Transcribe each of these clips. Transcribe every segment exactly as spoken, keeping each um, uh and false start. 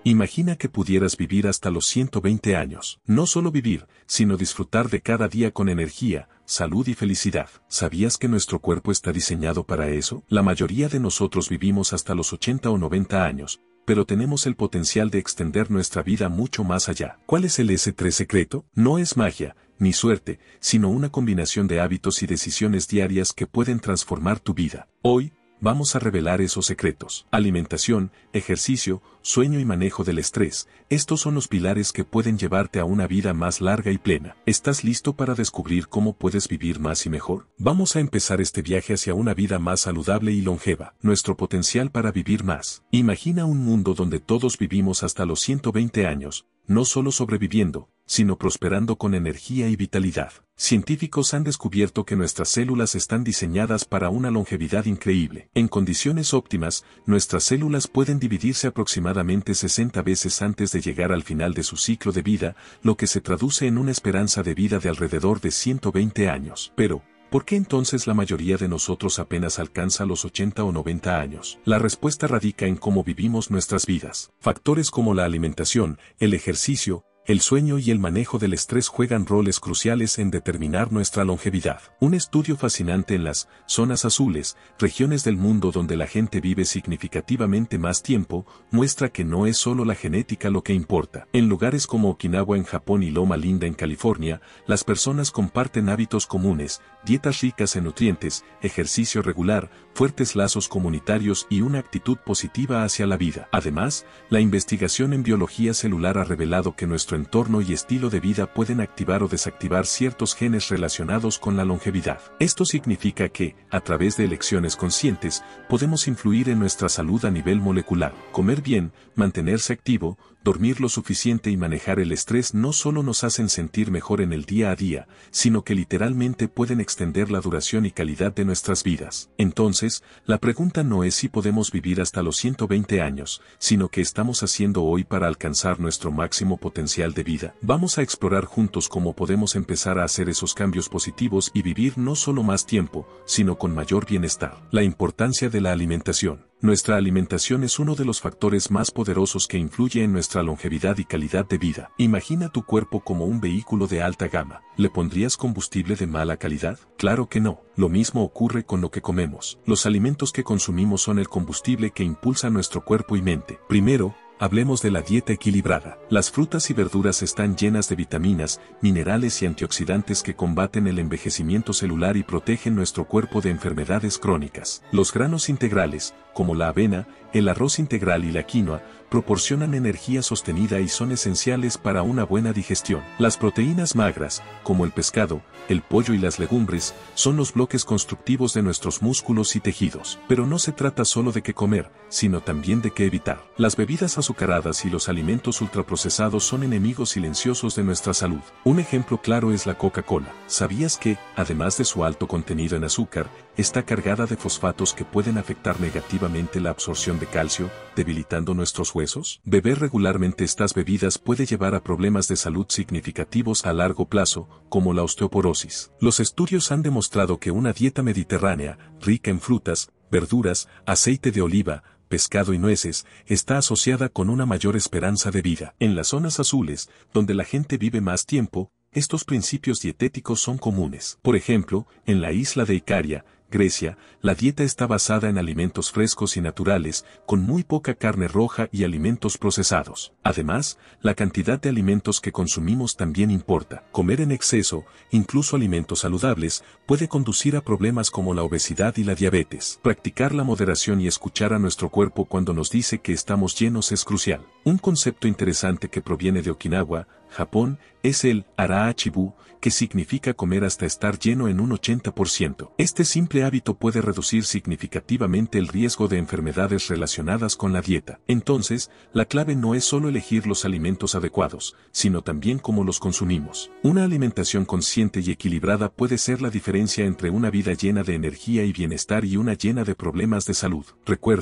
Imagina que pudieras vivir hasta los ciento veinte años. No solo vivir, sino disfrutar de cada día con energía, salud y felicidad. ¿Sabías que nuestro cuerpo está diseñado para eso? La mayoría de nosotros vivimos hasta los ochenta o noventa años, pero tenemos el potencial de extender nuestra vida mucho más allá. ¿Cuál es el ese tres secreto? No es magia, ni suerte, sino una combinación de hábitos y decisiones diarias que pueden transformar tu vida. Hoy, vamos a revelar esos secretos. Alimentación, ejercicio, sueño y manejo del estrés. Estos son los pilares que pueden llevarte a una vida más larga y plena. ¿Estás listo para descubrir cómo puedes vivir más y mejor? Vamos a empezar este viaje hacia una vida más saludable y longeva. Nuestro potencial para vivir más. Imagina un mundo donde todos vivimos hasta los ciento veinte años, no solo sobreviviendo, sino prosperando con energía y vitalidad. Científicos han descubierto que nuestras células están diseñadas para una longevidad increíble. En condiciones óptimas, nuestras células pueden dividirse aproximadamente sesenta veces antes de llegar al final de su ciclo de vida, lo que se traduce en una esperanza de vida de alrededor de ciento veinte años. Pero, ¿por qué entonces la mayoría de nosotros apenas alcanza los ochenta o noventa años? La respuesta radica en cómo vivimos nuestras vidas. Factores como la alimentación, el ejercicio, el sueño y el manejo del estrés juegan roles cruciales en determinar nuestra longevidad. Un estudio fascinante en las zonas azules, regiones del mundo donde la gente vive significativamente más tiempo, muestra que no es solo la genética lo que importa. En lugares como Okinawa en Japón y Loma Linda en California, las personas comparten hábitos comunes, dietas ricas en nutrientes, ejercicio regular, fuertes lazos comunitarios y una actitud positiva hacia la vida. Además, la investigación en biología celular ha revelado que nuestro entorno y estilo de vida pueden activar o desactivar ciertos genes relacionados con la longevidad. Esto significa que, a través de elecciones conscientes, podemos influir en nuestra salud a nivel molecular. Comer bien, mantenerse activo, dormir lo suficiente y manejar el estrés no solo nos hacen sentir mejor en el día a día, sino que literalmente pueden extender la duración y calidad de nuestras vidas. Entonces, la pregunta no es si podemos vivir hasta los ciento veinte años, sino qué estamos haciendo hoy para alcanzar nuestro máximo potencial de vida. Vamos a explorar juntos cómo podemos empezar a hacer esos cambios positivos y vivir no solo más tiempo, sino con mayor bienestar. La importancia de la alimentación. Nuestra alimentación es uno de los factores más poderosos que influye en nuestra longevidad y calidad de vida. Imagina tu cuerpo como un vehículo de alta gama. ¿Le pondrías combustible de mala calidad? Claro que no. Lo mismo ocurre con lo que comemos. Los alimentos que consumimos son el combustible que impulsa nuestro cuerpo y mente. Primero, hablemos de la dieta equilibrada. Las frutas y verduras están llenas de vitaminas, minerales y antioxidantes que combaten el envejecimiento celular y protegen nuestro cuerpo de enfermedades crónicas. Los granos integrales, como la avena, el arroz integral y la quinoa, proporcionan energía sostenida y son esenciales para una buena digestión. Las proteínas magras, como el pescado, el pollo y las legumbres, son los bloques constructivos de nuestros músculos y tejidos. Pero no se trata solo de qué comer, sino también de qué evitar. Las bebidas azucaradas y los alimentos ultraprocesados son enemigos silenciosos de nuestra salud. Un ejemplo claro es la Coca-Cola. ¿Sabías que, además de su alto contenido en azúcar, está cargada de fosfatos que pueden afectar negativamente la absorción de calcio, debilitando nuestros huesos? Beber regularmente estas bebidas puede llevar a problemas de salud significativos a largo plazo, como la osteoporosis. Los estudios han demostrado que una dieta mediterránea, rica en frutas, verduras, aceite de oliva, pescado y nueces, está asociada con una mayor esperanza de vida. En las zonas azules, donde la gente vive más tiempo, estos principios dietéticos son comunes. Por ejemplo, en la isla de Icaria, Grecia, la dieta está basada en alimentos frescos y naturales, con muy poca carne roja y alimentos procesados. Además, la cantidad de alimentos que consumimos también importa. Comer en exceso, incluso alimentos saludables, puede conducir a problemas como la obesidad y la diabetes. Practicar la moderación y escuchar a nuestro cuerpo cuando nos dice que estamos llenos es crucial. Un concepto interesante que proviene de Okinawa, Japón, es el ara-achibu, que significa comer hasta estar lleno en un ochenta por ciento. Este simple hábito puede reducir significativamente el riesgo de enfermedades relacionadas con la dieta. Entonces, la clave no es solo elegir los alimentos adecuados, sino también cómo los consumimos. Una alimentación consciente y equilibrada puede ser la diferencia entre una vida llena de energía y bienestar y una llena de problemas de salud. Recuerda,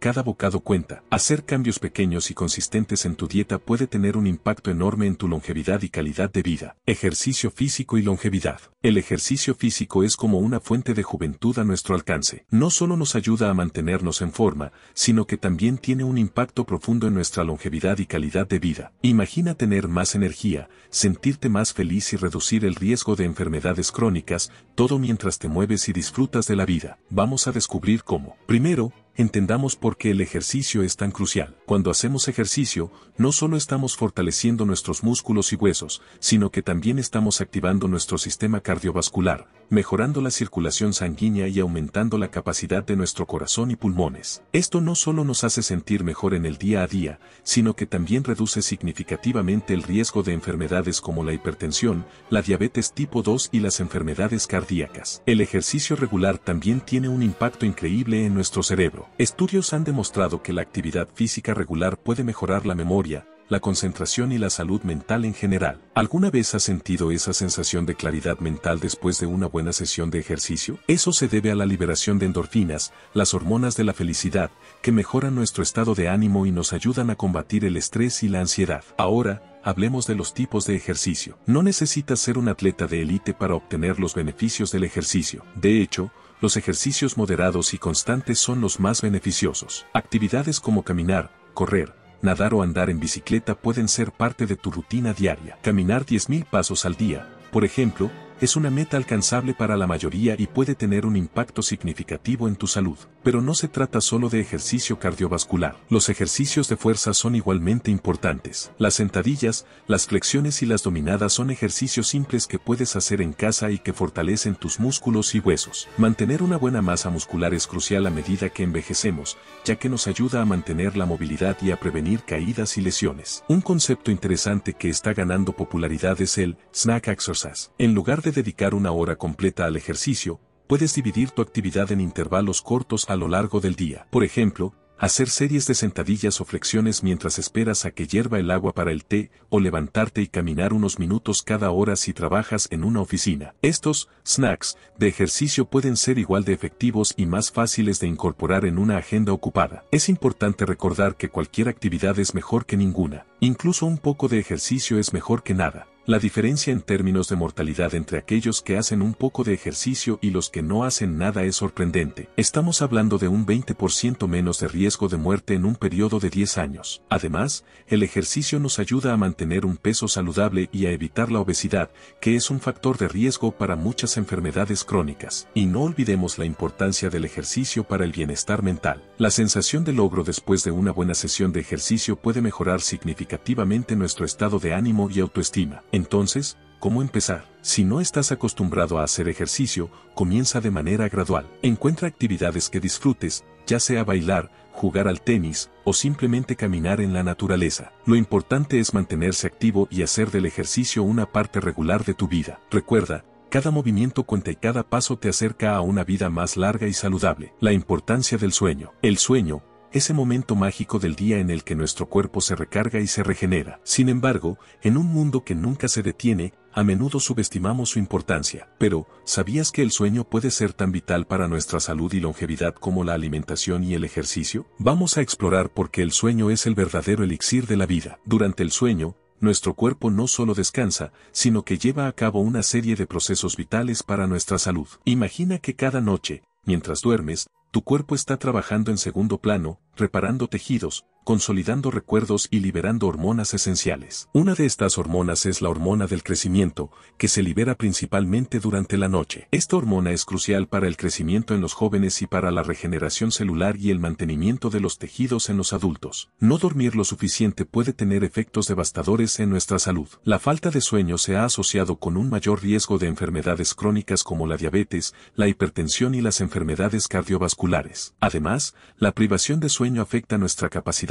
cada bocado cuenta. Hacer cambios pequeños y consistentes en tu dieta puede tener un impacto enorme en tu longevidad y calidad de vida. Ejercicio físico y longevidad. El ejercicio físico es como una fuente de juventud a nuestro alcance. No solo nos ayuda a mantenernos en forma, sino que también tiene un impacto profundo en nuestra longevidad y calidad de vida. Imagina tener más energía, sentirte más feliz y reducir el riesgo de enfermedades crónicas, todo mientras te mueves y disfrutas de la vida. Vamos a descubrir cómo. Primero, entendamos por qué el ejercicio es tan crucial. Cuando hacemos ejercicio, no solo estamos fortaleciendo nuestros músculos y huesos, sino que también estamos activando nuestro sistema cardiovascular, mejorando la circulación sanguínea y aumentando la capacidad de nuestro corazón y pulmones. Esto no solo nos hace sentir mejor en el día a día, sino que también reduce significativamente el riesgo de enfermedades como la hipertensión, la diabetes tipo dos y las enfermedades cardíacas. El ejercicio regular también tiene un impacto increíble en nuestro cerebro. Estudios han demostrado que la actividad física regular puede mejorar la memoria, la concentración y la salud mental en general. ¿Alguna vez has sentido esa sensación de claridad mental después de una buena sesión de ejercicio? Eso se debe a la liberación de endorfinas, las hormonas de la felicidad, que mejoran nuestro estado de ánimo y nos ayudan a combatir el estrés y la ansiedad. Ahora, hablemos de los tipos de ejercicio. No necesitas ser un atleta de élite para obtener los beneficios del ejercicio. De hecho, los ejercicios moderados y constantes son los más beneficiosos. Actividades como caminar, correr, nadar o andar en bicicleta pueden ser parte de tu rutina diaria. Caminar diez mil pasos al día, por ejemplo, es una meta alcanzable para la mayoría y puede tener un impacto significativo en tu salud. Pero no se trata solo de ejercicio cardiovascular. Los ejercicios de fuerza son igualmente importantes. Las sentadillas, las flexiones y las dominadas son ejercicios simples que puedes hacer en casa y que fortalecen tus músculos y huesos. Mantener una buena masa muscular es crucial a medida que envejecemos, ya que nos ayuda a mantener la movilidad y a prevenir caídas y lesiones. Un concepto interesante que está ganando popularidad es el snack exercise. En lugar de dedicar una hora completa al ejercicio, puedes dividir tu actividad en intervalos cortos a lo largo del día. Por ejemplo, hacer series de sentadillas o flexiones mientras esperas a que hierva el agua para el té, o levantarte y caminar unos minutos cada hora si trabajas en una oficina. Estos snacks de ejercicio pueden ser igual de efectivos y más fáciles de incorporar en una agenda ocupada. Es importante recordar que cualquier actividad es mejor que ninguna. Incluso un poco de ejercicio es mejor que nada. La diferencia en términos de mortalidad entre aquellos que hacen un poco de ejercicio y los que no hacen nada es sorprendente. Estamos hablando de un veinte por ciento menos de riesgo de muerte en un periodo de diez años. Además, el ejercicio nos ayuda a mantener un peso saludable y a evitar la obesidad, que es un factor de riesgo para muchas enfermedades crónicas. Y no olvidemos la importancia del ejercicio para el bienestar mental. La sensación de logro después de una buena sesión de ejercicio puede mejorar significativamente nuestro estado de ánimo y autoestima. Entonces, ¿cómo empezar? Si no estás acostumbrado a hacer ejercicio, comienza de manera gradual. Encuentra actividades que disfrutes, ya sea bailar, jugar al tenis, o simplemente caminar en la naturaleza. Lo importante es mantenerse activo y hacer del ejercicio una parte regular de tu vida. Recuerda, cada movimiento cuenta y cada paso te acerca a una vida más larga y saludable. La importancia del sueño. El sueño, ese momento mágico del día en el que nuestro cuerpo se recarga y se regenera. Sin embargo, en un mundo que nunca se detiene, a menudo subestimamos su importancia. Pero, ¿sabías que el sueño puede ser tan vital para nuestra salud y longevidad como la alimentación y el ejercicio? Vamos a explorar por qué el sueño es el verdadero elixir de la vida. Durante el sueño, nuestro cuerpo no solo descansa, sino que lleva a cabo una serie de procesos vitales para nuestra salud. Imagina que cada noche, mientras duermes, tu cuerpo está trabajando en segundo plano, reparando tejidos, consolidando recuerdos y liberando hormonas esenciales. Una de estas hormonas es la hormona del crecimiento, que se libera principalmente durante la noche. Esta hormona es crucial para el crecimiento en los jóvenes y para la regeneración celular y el mantenimiento de los tejidos en los adultos. No dormir lo suficiente puede tener efectos devastadores en nuestra salud. La falta de sueño se ha asociado con un mayor riesgo de enfermedades crónicas como la diabetes, la hipertensión y las enfermedades cardiovasculares. Además, la privación de sueño afecta nuestra capacidad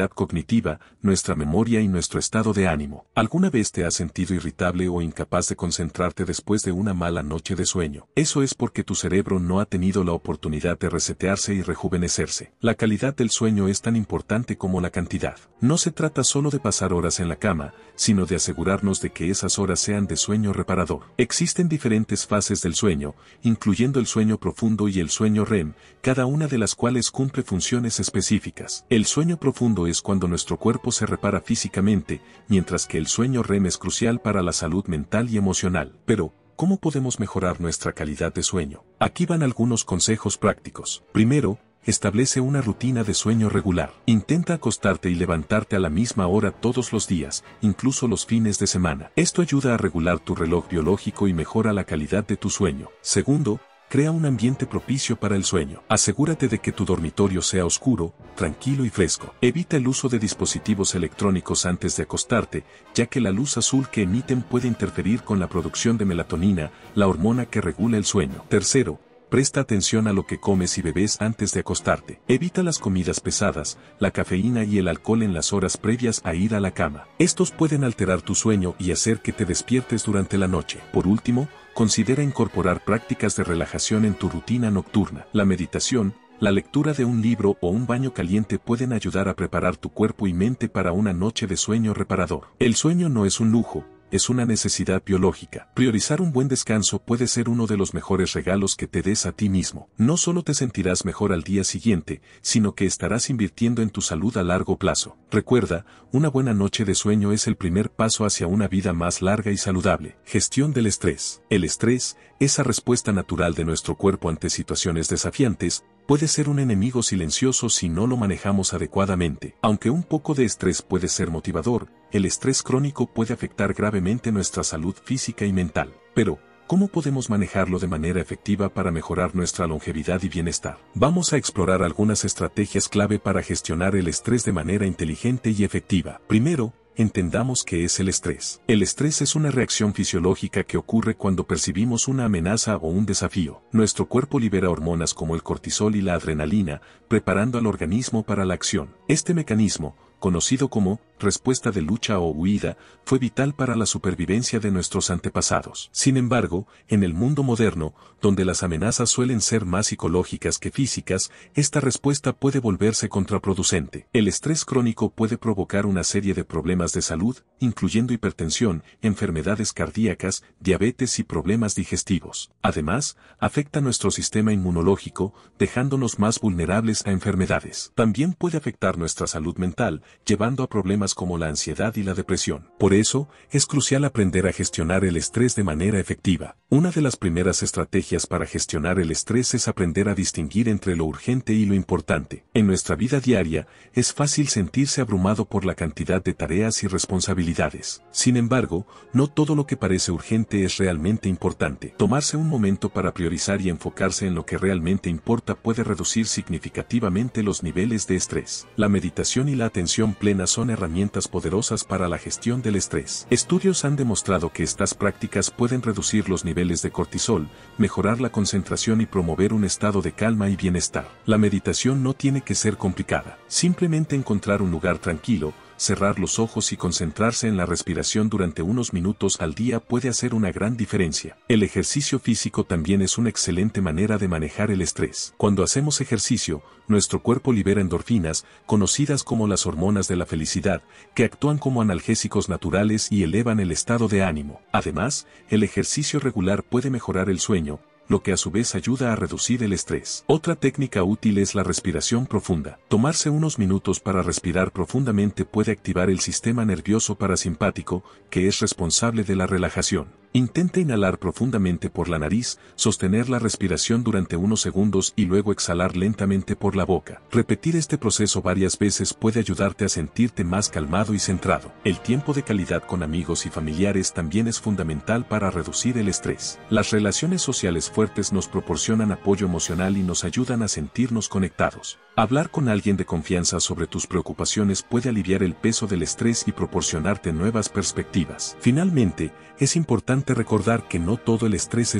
capacidad cognitiva, nuestra memoria y nuestro estado de ánimo. ¿Alguna vez te has sentido irritable o incapaz de concentrarte después de una mala noche de sueño? Eso es porque tu cerebro no ha tenido la oportunidad de resetearse y rejuvenecerse. La calidad del sueño es tan importante como la cantidad. No se trata solo de pasar horas en la cama, sino de asegurarnos de que esas horas sean de sueño reparador. Existen diferentes fases del sueño, incluyendo el sueño profundo y el sueño R E M, cada una de las cuales cumple funciones específicas. El sueño profundo es cuando nuestro cuerpo se repara físicamente, mientras que el sueño R E M es crucial para la salud mental y emocional. Pero, ¿cómo podemos mejorar nuestra calidad de sueño? Aquí van algunos consejos prácticos. Primero, establece una rutina de sueño regular. Intenta acostarte y levantarte a la misma hora todos los días, incluso los fines de semana. Esto ayuda a regular tu reloj biológico y mejora la calidad de tu sueño. Segundo, crea un ambiente propicio para el sueño. Asegúrate de que tu dormitorio sea oscuro, tranquilo y fresco. Evita el uso de dispositivos electrónicos antes de acostarte, ya que la luz azul que emiten puede interferir con la producción de melatonina, la hormona que regula el sueño. Tercero, presta atención a lo que comes y bebes antes de acostarte. Evita las comidas pesadas, la cafeína y el alcohol en las horas previas a ir a la cama. Estos pueden alterar tu sueño y hacer que te despiertes durante la noche. Por último, considera incorporar prácticas de relajación en tu rutina nocturna. La meditación, la lectura de un libro o un baño caliente pueden ayudar a preparar tu cuerpo y mente para una noche de sueño reparador. El sueño no es un lujo, es una necesidad biológica. Priorizar un buen descanso puede ser uno de los mejores regalos que te des a ti mismo. No solo te sentirás mejor al día siguiente, sino que estarás invirtiendo en tu salud a largo plazo. Recuerda, una buena noche de sueño es el primer paso hacia una vida más larga y saludable. Gestión del estrés. El estrés, esa respuesta natural de nuestro cuerpo ante situaciones desafiantes, puede ser un enemigo silencioso si no lo manejamos adecuadamente. Aunque un poco de estrés puede ser motivador, el estrés crónico puede afectar gravemente nuestra salud física y mental. Pero, ¿cómo podemos manejarlo de manera efectiva para mejorar nuestra longevidad y bienestar? Vamos a explorar algunas estrategias clave para gestionar el estrés de manera inteligente y efectiva. Primero, entendamos qué es el estrés. El estrés es una reacción fisiológica que ocurre cuando percibimos una amenaza o un desafío. Nuestro cuerpo libera hormonas como el cortisol y la adrenalina, preparando al organismo para la acción. Este mecanismo, conocido como respuesta de lucha o huida, fue vital para la supervivencia de nuestros antepasados. Sin embargo, en el mundo moderno, donde las amenazas suelen ser más psicológicas que físicas, esta respuesta puede volverse contraproducente. El estrés crónico puede provocar una serie de problemas de salud, incluyendo hipertensión, enfermedades cardíacas, diabetes y problemas digestivos. Además, afecta nuestro sistema inmunológico, dejándonos más vulnerables a enfermedades. También puede afectar nuestra salud mental, llevando a problemas como la ansiedad y la depresión. Por eso, es crucial aprender a gestionar el estrés de manera efectiva. Una de las primeras estrategias para gestionar el estrés es aprender a distinguir entre lo urgente y lo importante. En nuestra vida diaria, es fácil sentirse abrumado por la cantidad de tareas y responsabilidades. Sin embargo, no todo lo que parece urgente es realmente importante. Tomarse un momento para priorizar y enfocarse en lo que realmente importa puede reducir significativamente los niveles de estrés. La meditación y la atención plena son herramientas poderosas para la gestión del estrés. Estudios han demostrado que estas prácticas pueden reducir los niveles de cortisol, mejorar la concentración y promover un estado de calma y bienestar. La meditación no tiene que ser complicada. Simplemente encontrar un lugar tranquilo, cerrar los ojos y concentrarse en la respiración durante unos minutos al día puede hacer una gran diferencia. El ejercicio físico también es una excelente manera de manejar el estrés. Cuando hacemos ejercicio, nuestro cuerpo libera endorfinas, conocidas como las hormonas de la felicidad, que actúan como analgésicos naturales y elevan el estado de ánimo. Además, el ejercicio regular puede mejorar el sueño, lo que a su vez ayuda a reducir el estrés. Otra técnica útil es la respiración profunda. Tomarse unos minutos para respirar profundamente puede activar el sistema nervioso parasimpático, que es responsable de la relajación. Intenta inhalar profundamente por la nariz, sostener la respiración durante unos segundos y luego exhalar lentamente por la boca. Repetir este proceso varias veces puede ayudarte a sentirte más calmado y centrado. El tiempo de calidad con amigos y familiares también es fundamental para reducir el estrés. Las relaciones sociales fuertes nos proporcionan apoyo emocional y nos ayudan a sentirnos conectados. Hablar con alguien de confianza sobre tus preocupaciones puede aliviar el peso del estrés y proporcionarte nuevas perspectivas. Finalmente, es importante recordar que no todo el estrés es malo.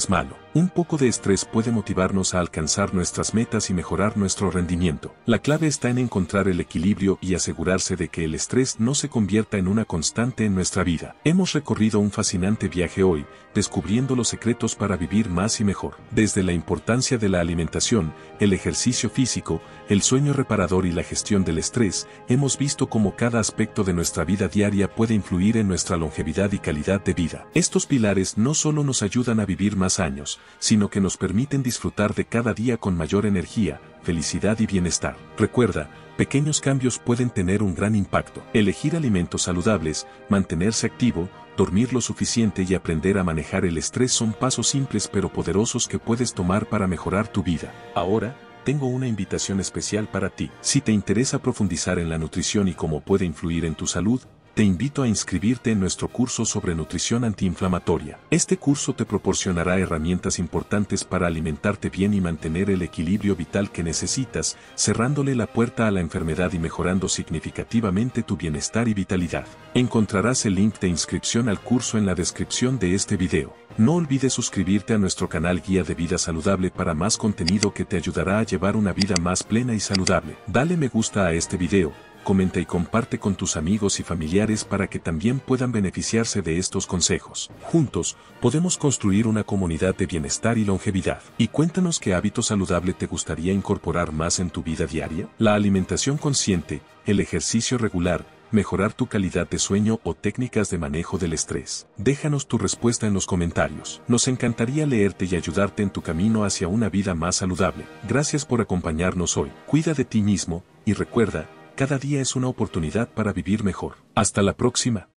Un poco de estrés puede motivarnos a alcanzar nuestras metas y mejorar nuestro rendimiento. La clave está en encontrar el equilibrio y asegurarse de que el estrés no se convierta en una constante en nuestra vida. Hemos recorrido un fascinante viaje hoy, descubriendo los secretos para vivir más y mejor. Desde la importancia de la alimentación, el ejercicio físico, el sueño reparador y la gestión del estrés, hemos visto cómo cada aspecto de nuestra vida diaria puede influir en nuestra longevidad y calidad de vida. Estos pilares no solo nos ayudan a vivir más años, sino que nos permiten disfrutar de cada día con mayor energía, felicidad y bienestar. Recuerda, pequeños cambios pueden tener un gran impacto. Elegir alimentos saludables, mantenerse activo, dormir lo suficiente y aprender a manejar el estrés son pasos simples pero poderosos que puedes tomar para mejorar tu vida. Ahora, tengo una invitación especial para ti. Si te interesa profundizar en la nutrición y cómo puede influir en tu salud, te invito a inscribirte en nuestro curso sobre nutrición antiinflamatoria. Este curso te proporcionará herramientas importantes para alimentarte bien y mantener el equilibrio vital que necesitas, cerrándole la puerta a la enfermedad y mejorando significativamente tu bienestar y vitalidad. Encontrarás el link de inscripción al curso en la descripción de este video. No olvides suscribirte a nuestro canal Guía de Vida Saludable para más contenido que te ayudará a llevar una vida más plena y saludable. Dale me gusta a este video, comenta y comparte con tus amigos y familiares para que también puedan beneficiarse de estos consejos. Juntos, podemos construir una comunidad de bienestar y longevidad. Y cuéntanos qué hábito saludable te gustaría incorporar más en tu vida diaria. La alimentación consciente, el ejercicio regular, mejorar tu calidad de sueño o técnicas de manejo del estrés. Déjanos tu respuesta en los comentarios. Nos encantaría leerte y ayudarte en tu camino hacia una vida más saludable. Gracias por acompañarnos hoy. Cuida de ti mismo y recuerda, cada día es una oportunidad para vivir mejor. Hasta la próxima.